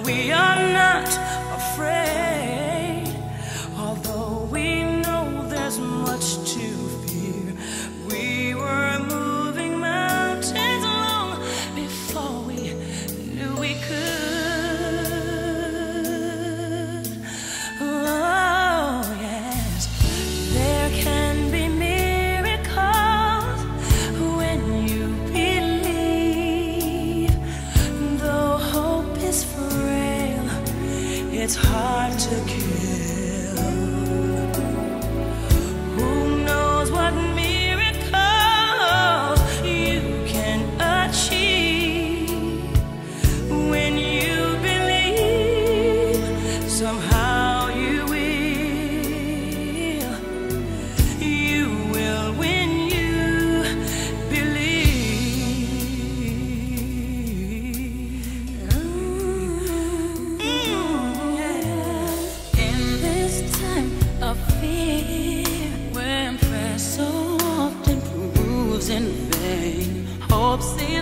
we are not afraid, although we know there's much to fear. We were moving mountains long before we knew we could. Oh yes, there can be miracles when you believe. Though hope is frail, it's hard to kill. Who knows what miracles you can achieve when you believe? Somehow you will when you believe. In this time of fear, when prayer so often proves in vain, hope sees